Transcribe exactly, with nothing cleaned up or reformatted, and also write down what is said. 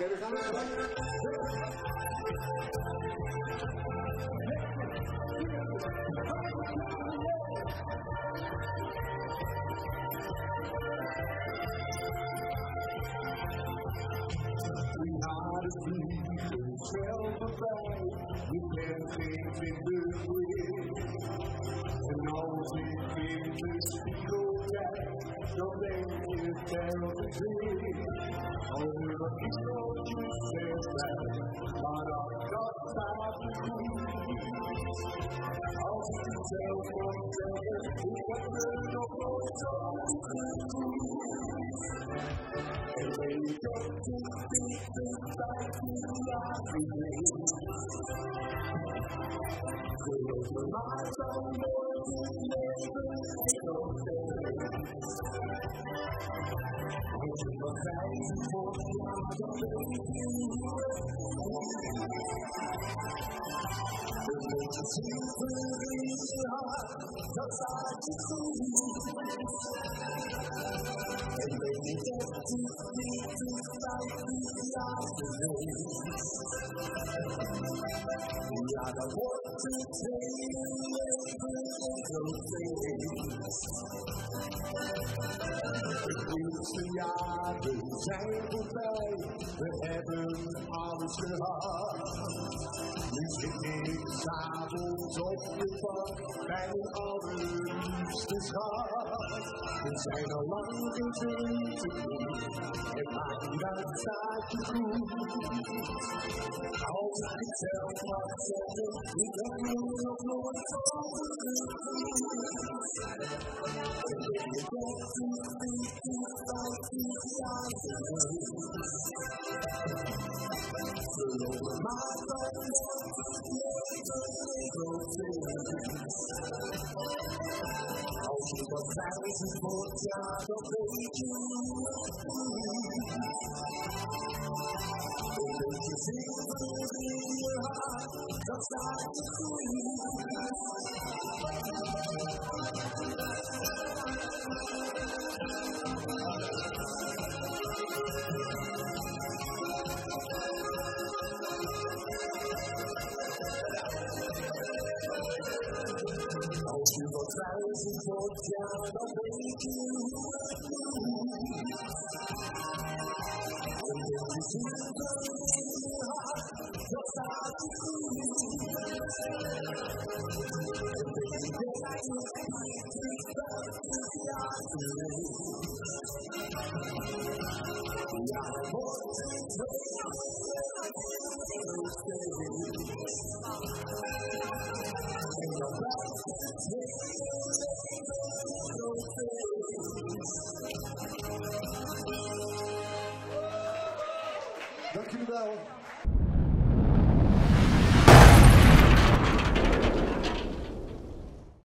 Oké, we gaan weer. We hadden vliegen snel voorbij, je bent geen twintig weer. En als ik in de spiegel kijk, dan denk je telkens weer. Over wat is dat je zegt, maar dat, dat staat niet goed. Als ik het zelf mag zeggen, ik heb er nog nooit zo goed. En weet dat ik niet de vijftien jaar geleden. Geloof me maar, dan wordt het leven zo ver. Als je van vijf voor jaar, dan weet je hoe het beetje zilver in je hart, dat staat je goed. En weet je dat het niet de vijftien jaar geleden. Ja, dan wordt het hele leven zo ver. De eerste jaren zijn voorbij, we hebben alles gehad. Nu zit ik s'avonds op de bank bij mijn allerliefste schat. We zijn al lang geen vrienden, het maakt niet uit, staat je goed. Als ik het zelf mag zeggen, ik heb je nog nooit zo goed. En weet je dat ik niet de vijftien jaar geleden. Geloof me maar, dan wordt het leven zo ver. Als je wat duizend wordt, ja, dan weet je hoe het voelt. Een beetje zilver in je hart, dat staat je goed. Als je wat duizend wordt, ja, dan weet je hoe het voelt. Een beetje zilver in je hart, dat staat je goed. En weet je dat je niet de vijftien jaar geleden. Ja, dan wordt het hele leven zo ver. En dan blijft het hele leven zo ver. Dank jullie wel.